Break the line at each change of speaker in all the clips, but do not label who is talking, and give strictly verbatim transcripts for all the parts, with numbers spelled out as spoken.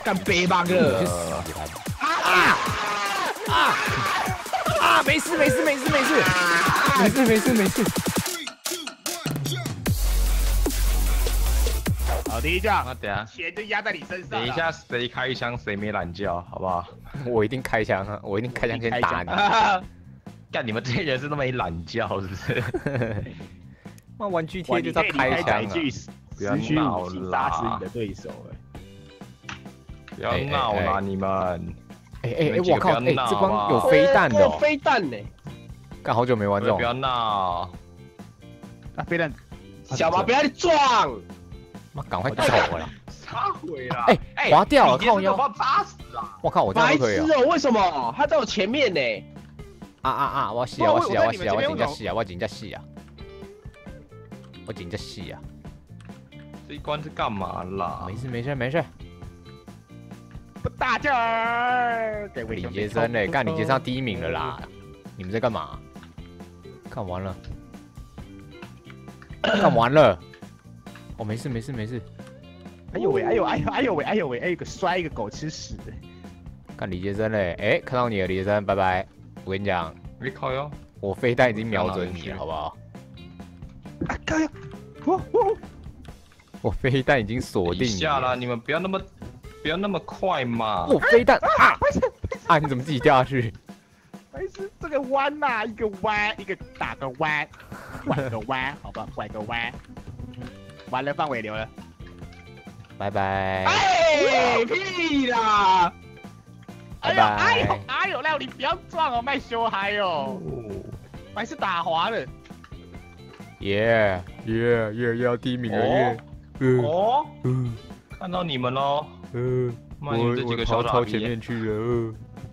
干背包了！啊啊啊啊！没事没事没事没事没事没事没事。好，第一仗，
那等下
钱就压在你身上。
等一下，谁开枪谁没懒觉，好不好？
我一定开枪啊！我一定开枪先打你。
干你们这些人是那么没懒觉，是不是？
那玩具贴就是要开枪啊！
不要闹啦！
杀死你的对手
不要闹啦，你们！
哎哎哎，我靠！哎，这帮有飞弹的哦！
飞弹呢？
干好久没玩这种。
不要闹！
啊，飞弹！小毛不要去撞！
妈，赶快走了！
插回了！
哎哎，滑掉了！靠腰！
把我扎死啊！
我靠，我这样都可以啊！
白痴哦！为什么？他在我前面呢！
啊啊啊！我死啊！我死啊！我死啊！我真正死啊！我真正死啊！我真正死啊！
这一关是干嘛啦？
没事没事没事。
不打劲儿！
李杰森嘞，干李杰森第一名了啦！你们在干嘛？看完了，看完了。哦，没事没事没事。
哎呦喂！哎呦哎呦哎呦喂！哎呦喂！哎，一个摔一个狗吃屎！
看李杰森嘞，哎，看到你了，李杰森，拜拜。我跟你讲，
你靠哟！
我飞弹已经瞄准你了，好不好？
啊靠哟！哦哦！
我飞弹已经锁定你
下了，你们不要那么不要那么快嘛！
我飞弹啊！啊！你怎么自己掉下去？
没事，这个弯呐，一个弯，一个打个弯，拐个弯，好吧，拐个弯。完了，范伟流了，
拜拜。
哎，屁啦！
拜拜。
哎呦哎呦，赖你不要撞哦，卖羞嗨哦，还是打滑了。
耶耶耶，要第一名了耶！
哦，看到你们喽！
嗯，
我我
超超前面去了。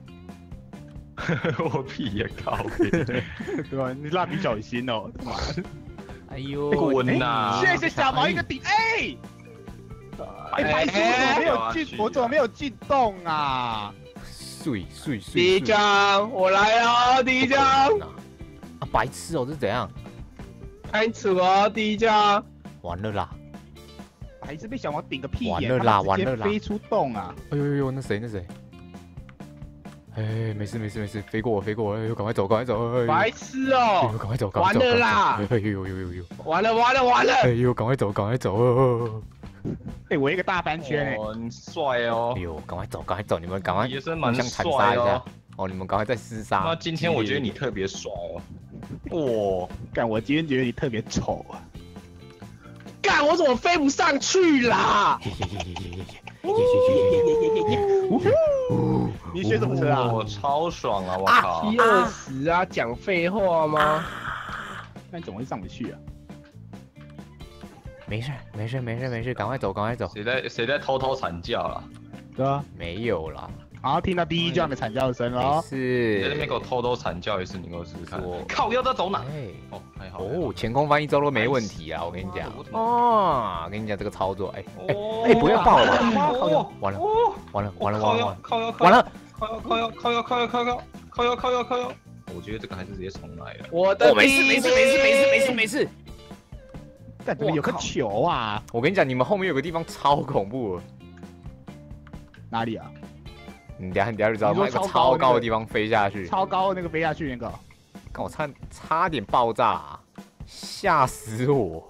我屁也靠！
对吧？你蜡笔小新哦，妈的！
哎呦，
滚呐！
谢谢小毛一个顶，哎！哎，白痴，我没有进，我怎么没有进洞啊？
碎碎碎！
第一张，我来哦，第一张。
啊，白痴哦，这是怎样？
开始哦，第一张。
完了啦！
白痴被小毛顶个屁眼！
完了啦，完了啦！
飞出洞啊！
哎呦呦呦，那谁那谁？哎，没事没事没事，飞过我飞过我，哎呦，赶快走赶快走！
白痴哦！
赶快走赶快走！
完了啦！
哎呦呦呦呦呦！
完了完了完了！
哎呦，赶快走赶快走！
哎，我一个大翻圈哎！
很帅哦！
哎呦，赶快走赶快走！你们赶快
也是蛮
互相残杀一下！哦，你们赶快再厮杀！
那今天我觉得你特别帅哦！哇，
干！我今天觉得你特别丑啊！干！我怎么飞不上去啦？你选什么车啊？
我超爽啊！我靠！
一二十啊，讲废话吗？那你怎么会上不去啊？
没事没事没事没事，赶快走赶快走！
谁在谁在偷偷惨叫了？
对啊，
没有啦。
好，听到第一段的惨叫声了。
是。
在那边给我偷偷惨叫一次，你给我试试看。靠，要在走哪？哦，还好。
哦，前空翻一周都没问题啊！我跟你讲。哦，我跟你讲这个操作，哎哎哎，不要爆了！完了完了完了完了
靠腰
完了！
靠腰靠腰靠腰靠腰靠腰靠腰靠腰靠腰！我觉得这个还是直接重来了。
我的
没事没事没事没事没事没事。
干怎么有个球啊？
我跟你讲，你们后面有个地方超恐怖。
哪里啊？
你等下你等下就知道，那个超高的地方飞下去，
超高那个飞下去那个，
看我差差点爆炸，吓死我！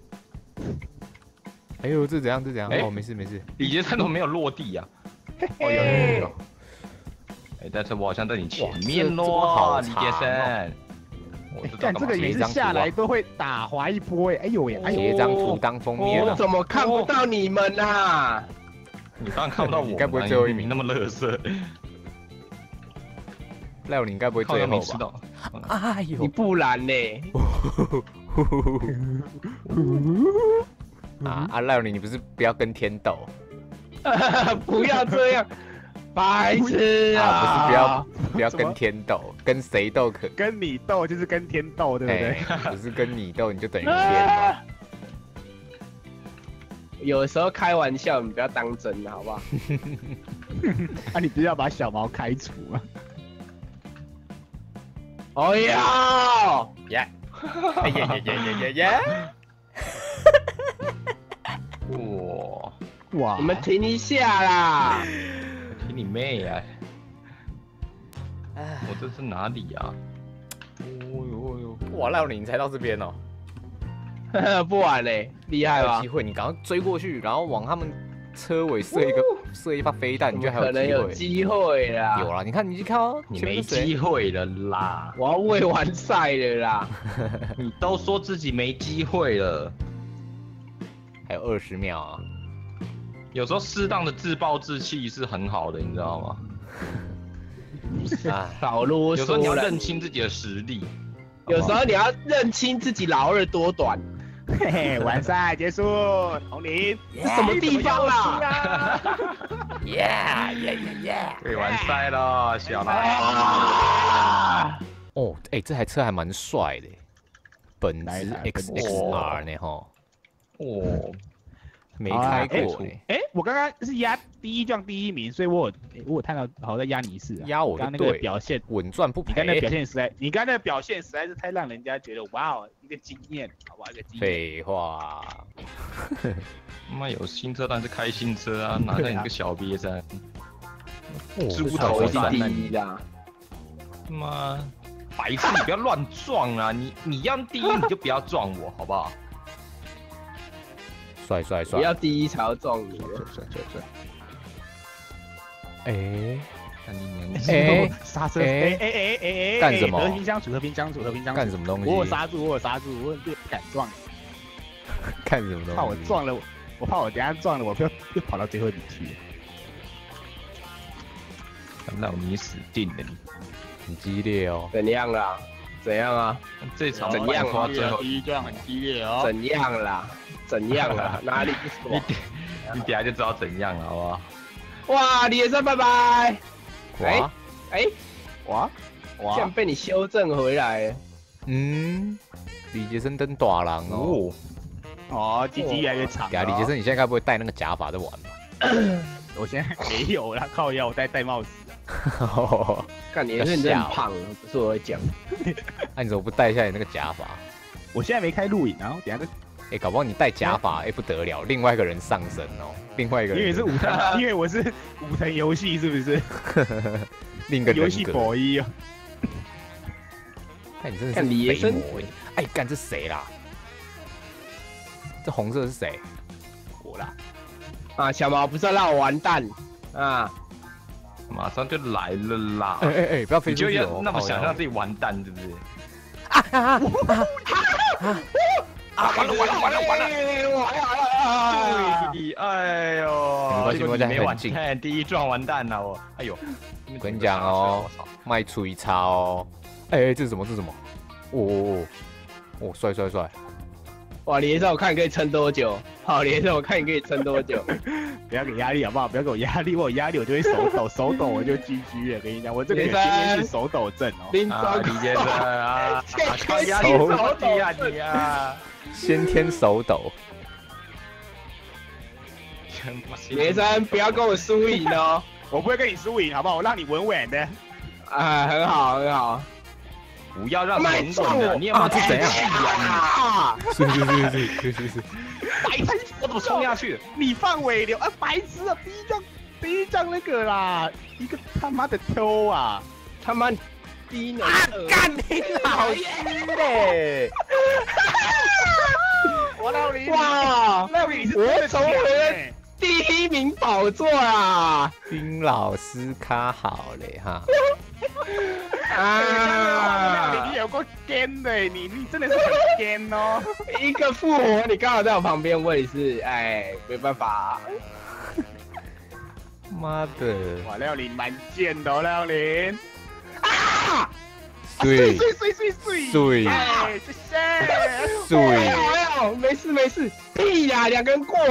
哎呦，这怎样这怎样？哦，没事没事。
李杰森都没有落地啊！
哦有有有。
哎，但是我好像在你前面咯，李杰森。
干这个也是下来都会打滑一波哎！哎呦喂！
截张图当封面，
我怎么看不到你们啊？
你刚刚看不到我，
你该不会最后一名
那么垃圾？
赖你该不会最后吧？哎呦，
你不然呢？
啊啊赖你，你不是不要跟天斗？
不要这样，白痴啊！
不是不要不要跟天斗，跟谁斗可？
跟你斗就是跟天斗，对不对？
不是跟你斗，你就等于天嘛。
有时候开玩笑，你不要当真，好不好？啊，你不是要把小毛开除吗？哦呀！
耶！耶耶耶耶耶耶！
哇！
哇！
你们停一下啦！
停你妹啊！
哎，
我这是哪里啊？哦呦哦呦！
哇，赖你才到这边哦。
不玩嘞，厉害吧
有机？会，你赶快追过去，然后往他们车尾射一个射一发飞弹，你就还
可能有
有机
机会啦。
会。有啦，你看，你去看哦，
你没
前面是谁
机会了啦！
我要未完赛了啦。
你都说自己没机会了，
还有二十秒啊！
有时候适当的自暴自弃是很好的，你知道吗？
哎，
少啰
有时候你要
嗦了。
认清自己的实力。
有时候你要认清自己老二多短。
嘿嘿，完赛结束，红林，
这什么地方啦？
耶耶耶耶！
可以完赛了，小
啊
蓝。
哦，哎，这台车还蛮帅的，本质
哪一台
X
本质
X R 呢哈，
哦，
没开过
哎
呢。
哎，我刚刚是压第一撞第一名，所以我有我有看到好在压你一次啊，
压我就
刚刚那个
对
表现，
稳赚不
你刚才表
赔。
现实在，你刚才的表现实在是太让人家觉得哇哦，一个经验，好吧，一个经验。
废话，
妈有新车当然是开新车啊，哪像你个小瘪三，猪
这
头
我是第
山啊你！
一啦。
妈，白痴，你不要乱撞啊！你你要第一你就不要撞我，好不好？
帅帅帅！
不要第一才要撞你。
帅帅帅！
哎
看你娘！
哎，
刹车！
哎
哎哎哎哎哎！
干什么
和平相处，和平相处，和平相处。
干什么东西？
我有刹住，我有刹住，我不敢撞，
干什么东西？
怕我撞了，我怕我等下撞了，我又又跑到最后里去。
让你死定了你！
很激烈哦。
怎样啦？怎样啊？
这场
怎样
花最后，
第一撞很激烈哦。
怎样啦？怎样啦？哪里不爽？
你等下就知道怎样了，好不好？
哇，李先生，拜拜。
哇，
哎，
哇
竟然被你修正回来。
嗯，李杰森登大郎哦。
哦，鸡鸡越来越长。
给啊，李杰森，你现在该不会戴那个假发在玩吧？
我现在没有啦，靠腰，我戴戴帽子。
看你是你真的很胖，不是我会讲。
那你怎么不戴一下你那个假发？
我现在没开录影，然后等下就
哎，搞不好你戴假发，哎不得了，另外一个人上身哦，另外一个人
因为是武藤，因为我是武藤游戏，是不是？
另一个
游戏
人格。
博一哦。
看你真的是
看李爷生
肥魔哎！哎，干这谁啦？这红色是谁？
我啦，
啊，小毛不是要让我完蛋啊？
马上就来了啦！
哎哎哎，不要飞
你就
出去哦！
要那么
靠腰
想让自己完蛋，是不是？
啊啊啊！
啊！完了完了完了完了！
了！
对，哎呦，
没关系
结果你没完，
没关系很近
看第一撞完蛋了我，哎呦！
我跟你讲哦，卖吹叉哦！哎哎，这是什么？这是什么？哦哦哦！哦，帅帅帅！
哇，李先生，我看你可以撑多久？好，李先生，我看你可以撑多久？
不要给压力好不好？不要给我压力，我有压力我就会手抖，手抖我就 G G 了。跟你讲，我这个人天天是手抖症哦。
林
啊，李先生啊，靠压力
手
手底啊你啊！
先天手抖。
李先生，不要跟我输赢哦。
我不会跟你输赢，好不好？我让你稳稳的。
啊，很好，很好。
不要让稳稳的，你有没有
啊这怎样
气啊
啊！
是是是是是是是。
白痴，
我怎么冲下去？
你放尾流啊！白痴啊！第一张，第一张那个啦，一个他妈的偷啊！
他妈低能儿，
干你老师嘞！
我让你
哇！
那你是
我重回了
了。
第一名宝座啊！
丁老师卡好嘞哈。
啊！
你有够奸的，你你真的是很奸哦！
一个复活，你刚好在我旁边，我也是，哎，没办法。
妈的！
哇，廖林蛮贱的哦，廖林。
啊！
对
碎碎碎碎
对
哎，谢谢。
对
哎呦，没事没事，屁呀，两个人过。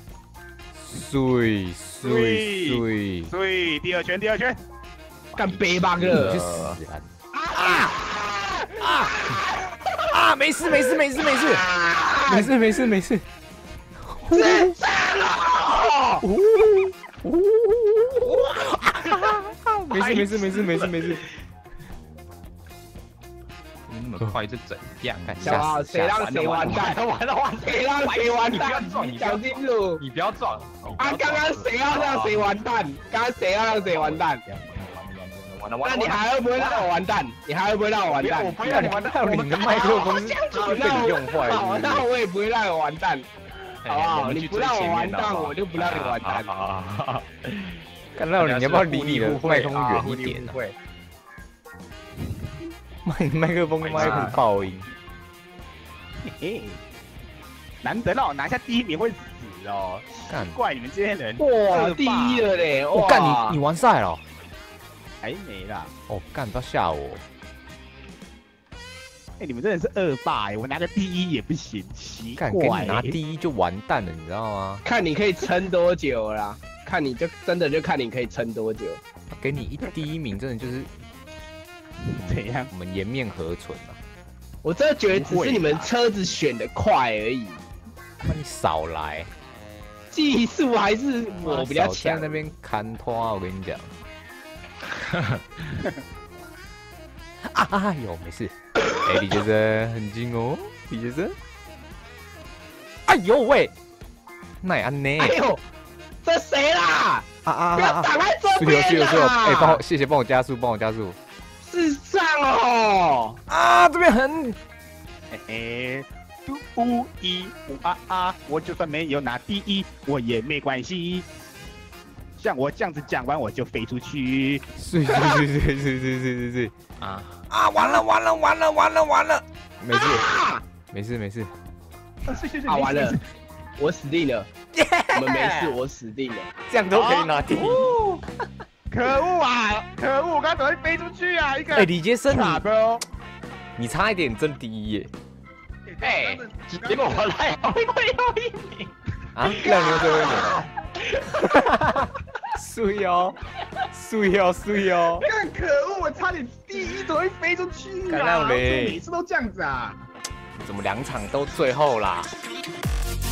碎碎碎！
碎，第二圈，第二圈。
干背吧
你去
哥！
死啊！啊啊啊！没事没事没事没事没事没事没事。
自杀了！
没事没事没事没事没事。
你那么快是怎样？
小号谁让谁完蛋？
完了完了，
谁让谁完蛋？
你
讲清楚。
你不要撞！
啊，刚刚谁要让谁完蛋？刚刚谁要让谁完蛋？
完了完了！
那你还会不会让我完蛋？你还会不会让我完蛋？
我不会让你完蛋，
你的麦克风是被你用坏了。
好，那我也不会让你完蛋，好不好？你不让我完蛋，我就不让你完蛋。
看到你要不要离你的麦克风远一点？麦麦克风麦克风爆音。
嘿，难得让我拿下第一名会死哦！
干
怪你们这些人！
哇，第一了嘞！
我干你你完赛了？
还没啦！
哦，干不要吓我！
哎，你们真的是恶霸哎！我拿个第一也不行，奇怪。
干给你拿第一就完蛋了，你知道吗？
看你可以撑多久啦！看你就真的就看你可以撑多久。
给你一第一名，真的就是
怎样？
我们颜面何存啊！
我真的觉得只是你们车子选的快而已。
那你少来，
技术还是我比较强。
在那边看拖，我跟你讲。啊啊有没事。哎，李先生很近哦，李先生。哎呦喂，那也安呢？
哎呦，这谁啦？
啊啊！
不要挡在这边啦！
是有是有，哎，帮我谢谢，帮我加速，帮我加速。
是上哦！
啊，这边很。
嘿嘿，嘟呜一呜啊啊！我就算没有拿第一，我也没关系。像我这样子讲完，我就飞出去。
是是是是是是是是啊啊！完了完了完了完了完了！没事没事没事。
是是是，
啊完了，我死定了。我们没事，我死定了。
这样都可以拿第一。
可恶啊！可恶！我刚刚怎么会飞出去啊？一个
哎，李杰森，你
bro，
你差一点争第一耶！
哎，结果我来最后一名
啊，让牛最后一名。碎哦，碎哦，碎哦！
干可恶！我差点第一怎么会飞出去啊？
干让嘞！
每次都这样子啊？
怎么两场都最后啦？